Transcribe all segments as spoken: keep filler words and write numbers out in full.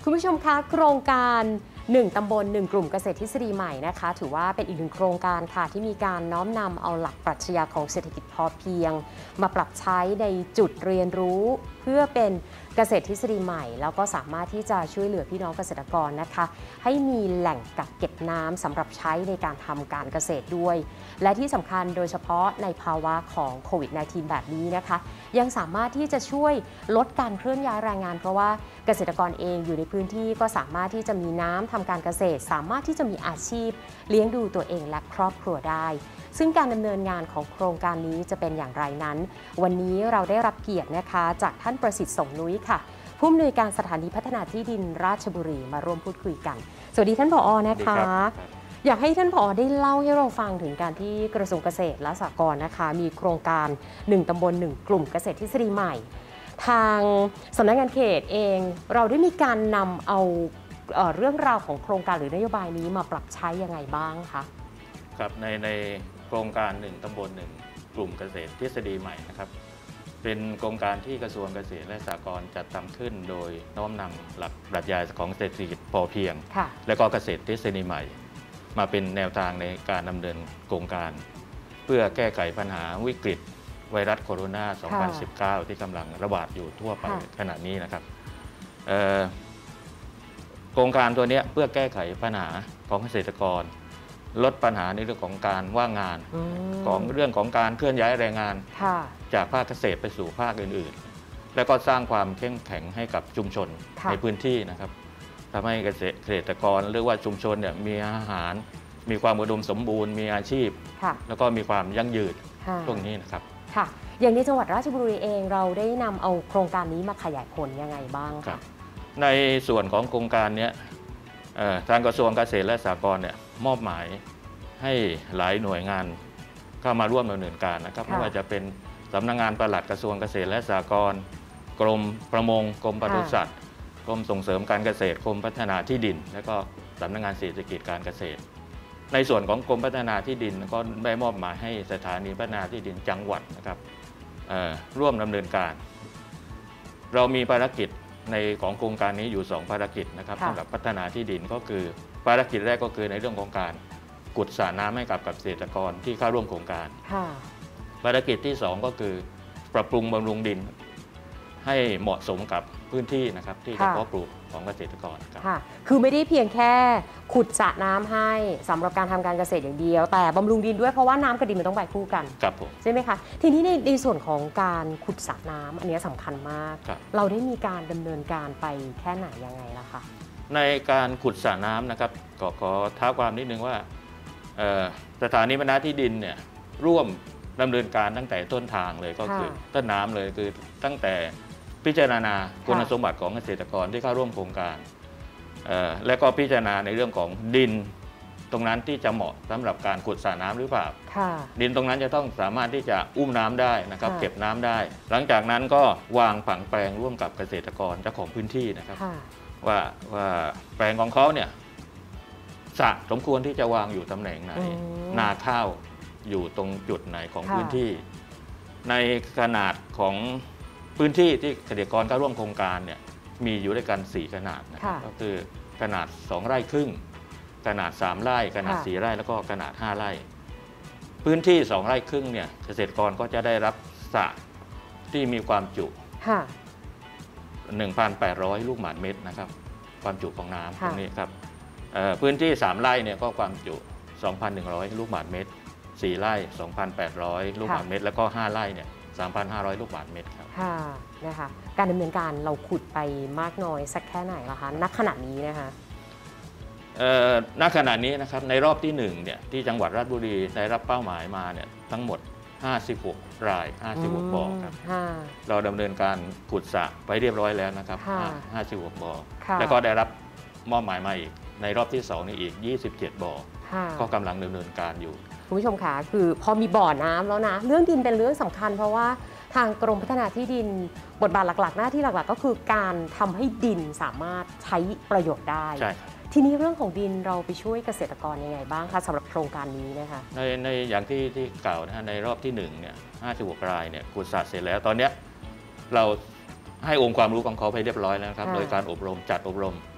คุณผู้ชมคะโครงการหนึ่งตำบลหนึ่งกลุ่มเกษตรทฤษฎีใหม่นะคะถือว่าเป็นอีกหนึ่งโครงการค่ะที่มีการน้อมนำเอาหลักปรัชญาของเศรษฐกิจพอเพียงมาปรับใช้ในจุดเรียนรู้เพื่อเป็นเกษตรทฤษฎีใหม่แล้วก็สามารถที่จะช่วยเหลือพี่น้องเกษตรกรนะคะให้มีแหล่งกักเก็บน้ำสำหรับใช้ในการทำการเกษตรด้วยและที่สำคัญโดยเฉพาะในภาวะของโควิด สิบเก้า แบบนี้นะคะยังสามารถที่จะช่วยลดการเคลื่อนย้ายแรงงานเพราะว่าเกษตรกรเองอยู่ในพื้นที่ก็สามารถที่จะมีน้ำทำการเกษตรสามารถที่จะมีอาชีพเลี้ยงดูตัวเองและครอบครัวได้ซึ่งการดำเนินงานของโครงการนี้จะเป็นอย่างไรนั้นวันนี้เราได้รับเกียรตินะคะจากท่านประสิทธิ์สงนุ้ยค่ะผู้อำนวยการสถานีพัฒนาที่ดินราชบุรีมาร่วมพูดคุยกันสวัสดีท่านผอ.นะคะอยากให้ท่านผอ.ได้เล่าให้เราฟังถึงการที่กระทรวงเกษตรและสหกรณ์นะคะมีโครงการหนึ่งตำบลหนึ่งกลุ่มเกษตรทฤษฎีใหม่ทางสำนักงานเขตเองเราได้มีการนำเอาเอ่อเรื่องราวของโครงการหรือนโยบายนี้มาปรับใช้ยังไงบ้างคะครับในในโครงการหนึ่งตำบลหนึ่งกลุ่มเกษตรทฤษฎีใหม่นะครับเป็นโครงการที่กระทรวงเกษตรและสหกรณ์จัดทำขึ้นโดยน้อมนำหลักปรัชญาของเศรษฐกิจพอเพียงและก็เกษตรทฤษฎีใหม่มาเป็นแนวทางในการดำเนินโครงการเพื่อแก้ไขปัญหาวิกฤตไวรัสโคโรนา สองพันสิบเก้า ที่กำลังระบาดอยู่ทั่วไปขณะนี้นะครับโครงการตัวนี้เพื่อแก้ไขปัญหาของเกษตรกรลดปัญหาในเรื่องของการว่างงานของเรื่องของการเคลื่อนย้ายแรงงานจากภาคเกษตรไปสู่ภาคอื่นๆและก็สร้างความเข้มแข็งให้กับชุมชนในพื้นที่นะครับทำให้เกษตรกรหรือว่าชุมชนเนี่ยมีอาหารมีความอุดมสมบูรณ์มีอาชีพแล้วก็มีความยั่งยืนช่วงนี้นะครับค่ะอย่างในจังหวัดราชบุรีเองเราได้นำเอาโครงการนี้มาขยายผลยังไงบ้างคะในส่วนของโครงการนี้ทางกระทรวงเกษตรและสหกรณ์เนี่ยมอบหมายให้หลายหน่วยงานเข้ามาร่วมดำเนินการนะครับไม่ว่าจะเป็นสำนักงานปลัดกระทรวงเกษตรและสหกรณ์กรมประมงกรมปศุสัตว์กรมส่งเสริมการเกษตรกรมพัฒนาที่ดินและก็สำนักงานเศรษฐกิจการเกษตรในส่วนของกรมพัฒนาที่ดินก็ได้มอบหมายให้สถานีพัฒนาที่ดินจังหวัดนะครับร่วมดำเนินการเรามีภารกิจในของโครงการนี้อยู่สองภารกิจนะครับสำหรับพัฒนาที่ดินก็คือภารกิจแรกก็คือในเรื่องของการขุดสระน้ำให้กับเกษตรกรที่เข้าร่วมโครงการภารกิจที่สองก็คือปรับปรุงบำรุงดินให้เหมาะสมกับพื้นที่นะครับที่จะเพาะปลูกของเกษตรกรครับคือไม่ได้เพียงแค่ขุดสระน้ำให้สำหรับการทำการเกษตรอย่างเดียวแต่บำรุงดินด้วยเพราะว่าน้ำกับดินมันต้องไปคู่กันครับผมใช่ไหมคะทีนี้ในในส่วนของการขุดสระน้ำอันนี้สำคัญมากรเราได้มีการดำเนินการไปแค่ไหนยังไงล่ะคะในการขุดสระน้ำนะครับขอขอท้าความนิดนึงว่าสถานีพัฒนาที่ดินเนี่ยร่วมดำเนินการตั้งแต่ต้นทางเลยก็คือต้นน้ำเลยคือตั้งแต่พิจารณาคุณสมบัติของเกษตรกรที่เข้าร่วมโครงการและก็พิจารณาในเรื่องของดินตรงนั้นที่จะเหมาะสำหรับการขุดสระน้ำหรือเปล่าดินตรงนั้นจะต้องสามารถที่จะอุ้มน้ำได้นะครับเก็บน้ำได้หลังจากนั้นก็วางผังแปลงร่วมกับเกษตรกรเจ้าของพื้นที่นะครับว่าว่าแปลงของเขาเนี่ยสระสมควรที่จะวางอยู่ตำแหน่งไหนนาข้าวอยู่ตรงจุดไหนของพื้นที่ในขนาดของพื้นที่ที่เกษตรกรเข้าร่วมโครงการเนี่ยมีอยู่ด้วยกันสี่ขนาดนะครับก็คือขนาดสองไร่ครึ่งขนาดสามไร่ขนาดสี่ไร่แล้วก็ขนาดห้าไร่พื้นที่สองไร่ครึ่งเนี่ยเกษตรกรก็จะได้รับสระที่มีความจุ หนึ่งพันแปดร้อย ลูกบาศก์เมตรนะครับความจุของน้ำตรงนี้ครับพื้นที่สามไร่เนี่ยก็ความจุ สองพันหนึ่งร้อย ลูกบาศก์เมตรสี่ไร่ สองพันแปดร้อย ลูกบาศก์เมตรแล้วก็ห้าไร่เนี่ยสามพันห้าร้อย ลูกบาศก์เมตรครับค่ะนะคะการดำเนินการเราขุดไปมากน้อยสักแค่ไหนล่ะคะณขณะนี้นะคะณขณะนี้นะครับในรอบที่หนึ่งเนี่ยที่จังหวัดราชบุรีได้รับเป้าหมายมาเนี่ยทั้งหมดห้าสิบหกรายห้าสิบหกบ่อครับเราดำเนินการขุดสระไปเรียบร้อยแล้วนะครับห้าสิบหกบ่อแล้วก็ได้รับมอบหมายมาอีกในรอบที่สองนี่อีกยี่สิบเจ็ดบ่อก็กำลังดำเนินการอยู่คุณผู้ชมคะคือพอมีบ่อน้ำแล้วนะเรื่องดินเป็นเรื่องสำคัญเพราะว่าทางกรมพัฒนาที่ดินบทบาทหลักๆหน้าที่หลักๆก็คือการทำให้ดินสามารถใช้ประโยชน์ได้ทีนี้เรื่องของดินเราไปช่วยเกษตรกรยังไงบ้างคะสำหรับโครงการนี้นะคะในในอย่างที่ที่กล่าวนะฮะในรอบที่หนึ่งเนี่ยห้าสิบหกรายเนี่ยขุดสระเสร็จแล้วตอนนี้เราให้องค์ความรู้ของเขาไปเรียบร้อยแล้วครับโดยการอบรมจัดอบรม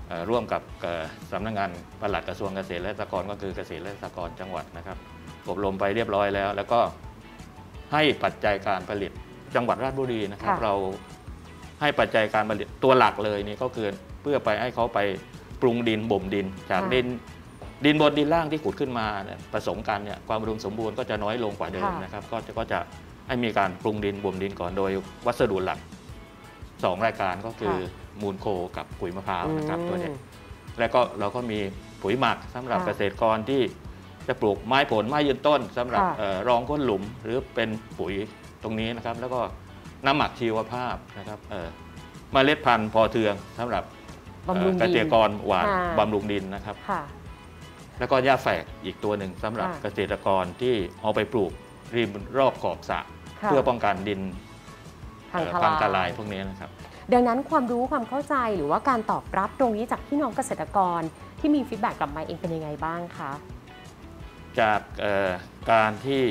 ร่วมกับสำนักงานปลัดกระทรวงเกษตรและสหกรณ์ก็คือเกษตรและสหกรณ์จังหวัดนะครับอบรมไปเรียบร้อยแล้วแล้วก็ให้ปัจจัยการผลิตจังหวัดราชบุรีนะครับเราให้ปัจจัยการผลิตตัวหลักเลยนี่ก็คือเพื่อไปให้เขาไปปรุงดินบ่มดินจากดินดินบนดินล่างที่ขุดขึ้นมาผสมกันเนี่ยความอุดมสมบูรณ์ก็จะน้อยลงกว่าเดิมนะครับก็จะก็จะให้มีการปรุงดินบ่มดินก่อนโดยวัสดุหลักสองรายการก็คือมูลโคกับปุ๋ยมะพร้าวนะครับตัวนี้แล้วก็เราก็มีปุ๋ยหมักสำหรับเกษตรกรที่จะปลูกไม้ผลไม้ยืนต้นสำหรับรองก้นหลุมหรือเป็นปุ๋ยตรงนี้นะครับแล้วก็น้ำหมักชีวภาพนะครับเมล็ดพันธุ์พอเทืองสำหรับเกษตรกรหวานบำรุงดินนะครับแล้วก็หญ้าแฝกอีกตัวหนึ่งสำหรับเกษตรกรที่เอาไปปลูกริมรอบขอบสระเพื่อป้องกันดินพังทลายพวกนี้นะครับดังนั้นความรู้ความเข้าใจหรือว่าการตอบรับตรงนี้จากพี่น้องเกษตรกรที่มีฟีดแบ็กกลับมาเองเป็นยังไงบ้างคะจากการที่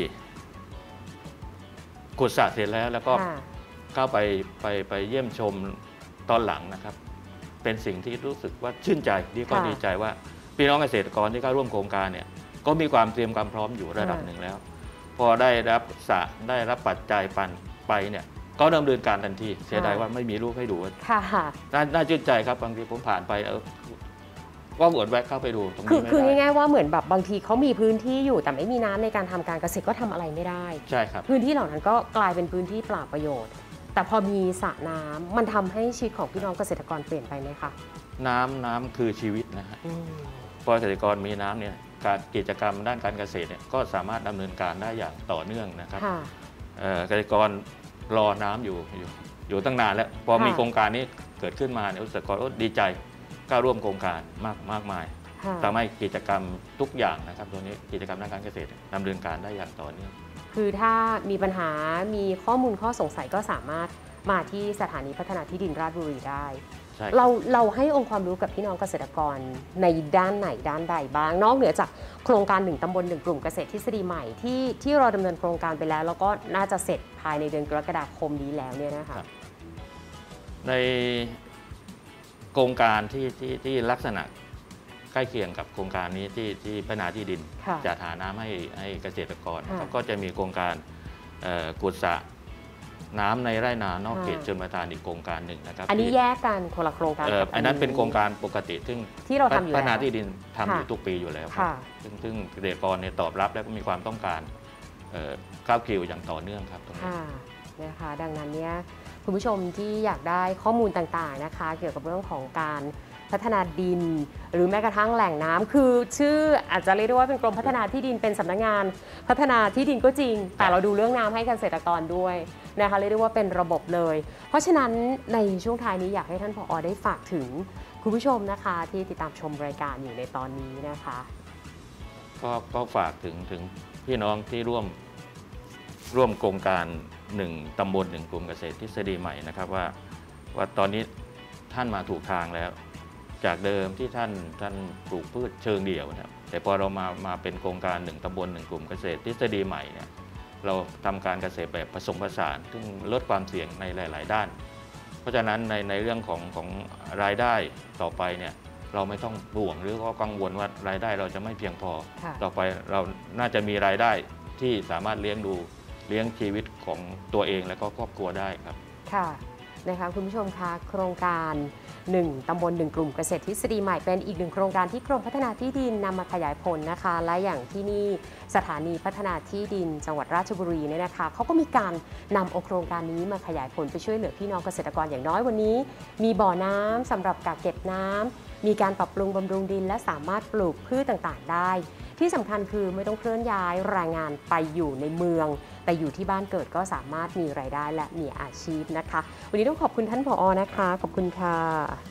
ขุดสระเสร็จแล้วแล้วก็เข้าไปไปไปเยี่ยมชมตอนหลังนะครับเป็นสิ่งที่รู้สึกว่าชื่นใจดีก็ดีใจว่าพี่น้องเกษตรกรที่เข้าร่วมโครงการเนี่ยก็มีความเตรียมความพร้อมอยู่ระดับหนึ่งแล้วพอได้รับสระได้รับปัจจัยปันไปเนี่ยก็ดำเนินการทันทีเสียดายว่าไม่มีรูปให้ดูค่ะน่าชื่นใจครับบางทีผมผ่านไปเออก็อดแวะเข้าไปดูตรงนี้ไม่ได้คือง่ายๆว่าเหมือนแบบบางทีเขามีพื้นที่อยู่แต่ไม่มีน้ำในการทำการเกษตรก็ทำอะไรไม่ได้ใช่ครับพื้นที่เหล่านั้นก็กลายเป็นพื้นที่เปล่าประโยชน์แต่พอมีสระน้ำมันทำให้ชีวิตของพี่น้องเกษตรกรเปลี่ยนไปไหมคะน้ำน้ำคือชีวิตนะฮะพอเกษตรกรมีน้ำเนี่ยการกิจกรรมด้านการเกษตรเนี่ยก็สามารถดำเนินการได้อย่างต่อเนื่องนะครับเกษตรกรรอน้ำอยู่อยู่อยู่ตั้งนานแล้วพอมีโครงการนี้เกิดขึ้นมาเนี่ยเกษตรกรก็ดีใจก้าวร่วมโครงการมากมากมายทำให้กิจกรรมทุกอย่างนะครับตัวนี้กิจกรรมด้านการเกษตรดำเนินการได้อย่างต่อเนื่องคือถ้ามีปัญหามีข้อมูลข้อสงสัยก็สามารถมาที่สถานีพัฒนาที่ดินราชบุรีได้เราเราให้องค์ความรู้กับพี่น้องเกษตรกรในด้านไหนด้านใดบ้างนอกเหนือจากโครงการหนึ่งตำบลหนึ่งกลุ่มเกษตรทฤษฎีใหม่ที่ที่เราดำเนินโครงการไปแล้วแล้วก็น่าจะเสร็จภายในเดือนกรกฎาคมนี้แล้วเนี่ยนะคะในโครงการที่ที่ที่ลักษณะใกล้เคียงกับโครงการนี้ที่ที่พัฒนาที่ดินจัดหาน้ำให้ให้เกษตรกรก็จะมีโครงการกุศสระน้ำในไร่นานอกเขตชลประทานอีกโครงการหนึ่งนะครับอันนี้แยกกันคนละโครงการอันนั้นเป็นโครงการปกติซึ่งที่เราทำอยู่พัฒนาที่ดินทำอยู่ทุกปีอยู่แล้วครับซึ่งซึ่งเกษตรกรเนี่ยตอบรับและก็มีความต้องการก้าวคิวอย่างต่อเนื่องครับตรงนี้นะคะดังนั้นเนี่ยคุณผู้ชมที่อยากได้ข้อมูลต่างๆนะคะเกี่ยวกับเรื่องของการพัฒนาดินหรือแม้กระทั่งแหล่งน้ำคือชื่ออาจจะเรียกได้ว่าเป็นกรมพัฒนาที่ดินเป็นสำนักงานพัฒนาที่ดินก็จริงแต่เราดูเรื่องน้ำให้เกษตรกรด้วยนะคะเรียกได้ว่าเป็นระบบเลยเพราะฉะนั้นในช่วงท้ายนี้อยากให้ท่านผอ.ได้ฝากถึงคุณผู้ชมนะคะที่ติดตามชมรายการอยู่ในตอนนี้นะคะก็ก็ฝากถึงถึงพี่น้องที่ร่วมร่วมโครงการหนึ่งตำบลหนึ่งกลุ่มเกษตรทฤษฎีใหม่นะครับว่าว่าตอนนี้ท่านมาถูกทางแล้วจากเดิมที่ท่านท่านปลูกพืชเชิงเดี่ยวนะครับแต่พอเรามามาเป็นโครงการหนึ่งตำบลหนึ่งกลุ่มเกษตรทฤษฎีใหม่เนี่ยเราทำการเกษตรแบบผสมผสานซึ่งลดความเสี่ยงในหลายๆด้านเพราะฉะนั้นในในเรื่องของของรายได้ต่อไปเนี่ยเราไม่ต้องห่วงหรือก็กังวลว่ารายได้เราจะไม่เพียงพอต่อไปเราน่าจะมีรายได้ที่สามารถเลี้ยงดูเลี้ยงชีวิตของตัวเองและก็ครอบครัวได้ครับค่ะนะคะคุณผู้ชมคะโครงการหนึ่งตำบลหนึ่งกลุ่มเกษตรทฤษฎีใหม่เป็นอีกหนึ่งโครงการที่กรมพัฒนาที่ดินนำมาขยายผลนะคะและอย่างที่นี่สถานีพัฒนาที่ดินจังหวัดราชบุรีเนี่ยนะคะเขาก็มีการนำโครงการนี้มาขยายผลไปช่วยเหลือพี่น้องเกษตรกรอย่างน้อยวันนี้มีบ่อน้ำสำหรับกักเก็บน้ำมีการปรับปรุงบำรุงดินและสามารถปลูกพืชต่างๆได้ที่สำคัญคือไม่ต้องเคลื่อนย้ายแรงงานไปอยู่ในเมืองแต่อยู่ที่บ้านเกิดก็สามารถมีรายได้และมีอาชีพนะคะวันนี้ต้องขอบคุณท่านผอ.นะคะขอบคุณค่ะ